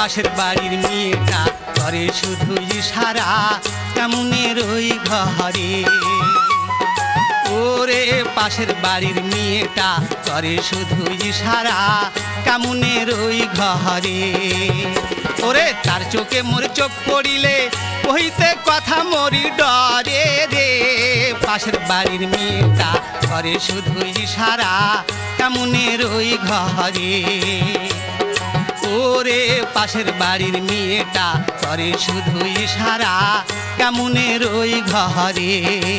পাশের বাড়ির মেয়েটা করে শুধু ইশারা কেমনের ওই ঘরে। ওরে পাশের বাড়ির মেয়েটা করে শুধু ইশারা কেমনের ওই ঘরে। ওরে তার চোখে মোর চোখ পড়িলে কইতে কথা মরি ডরে রে। পাশের বাড়ির মেয়েটা করে শুধু ইশারা কেমনের ওই ঘরে। ওরে পাশের বাড়ির মেয়েটা করে শুধু ইশারা কেমনের ওই ঘরে।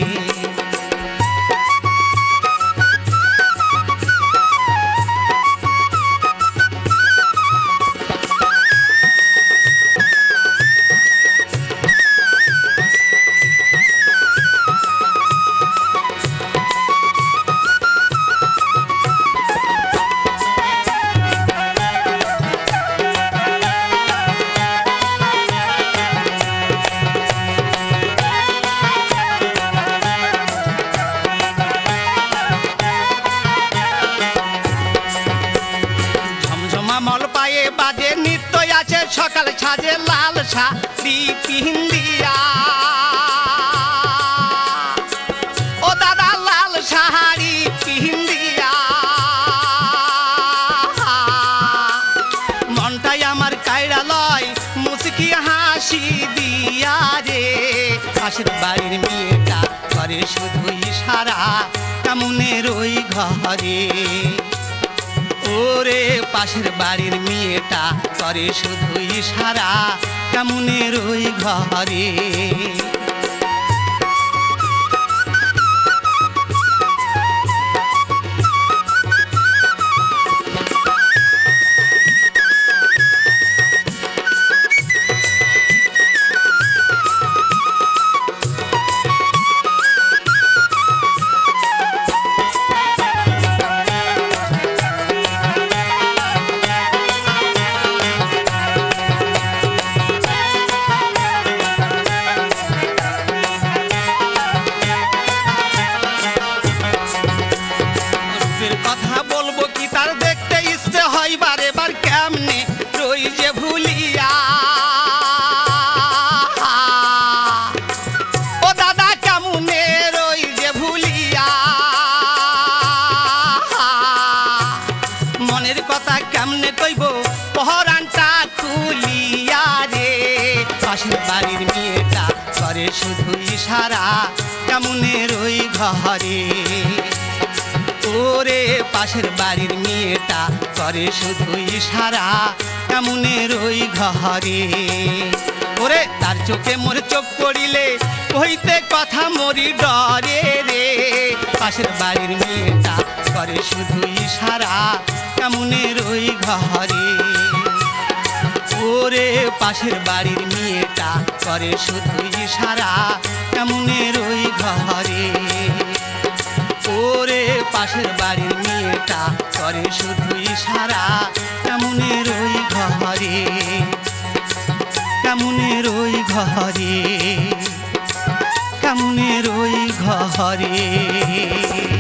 মল পায়ে বাজে নিত্য আছে সকাল সাজে লাল শাড়ি পিন্দিয়া। ও দাদা লাল শাড়ি পিন্দিয়া মনটাই আমার কায়রা লয় মুচকি হাসি দিয়া রে। পাশের বাড়ির মেয়েটা করে শুধু ইশারা কেমনের ওই ঘরে। ওরে পাশের বাড়ির মেয়েটা করে শুধু ইশারা কেমনের ওই ঘরে। কথা বলবো কি তার দেখতে ইচ্ছে হয় বারে বার কেমনে রই যে ভুলিয়া। ও দাদা কেমনে রই যে ভুলিয়া মনের কথা কেমনে কইব পহরানটা খুলিয়া রে। পাশের বাড়ির মেয়েটা করে শুধু ইশারা কেমনের ওই ঘরে। ওরে পাশের বাড়ির মেয়েটা করে শুধু ইশারা কেমনের ওই ঘরে। ওরে তার চোখে মোর চোখ পড়িলে কইতে কথা মরি ডরে রে। পাশের বাড়ির মেয়েটা করে শুধু ইশারা কেমনের ওই ঘরে। ওরে পাশের বাড়ির মেয়েটা করে শুধু ইশারা কেমনের ওই ঘরে। ওরে পাশের বাড়ির মেয়েটা করে শুধু ইশারা কেমনের ওই ঘরে। কেমনের ওই ঘরে। কেমনের ওই ঘরে।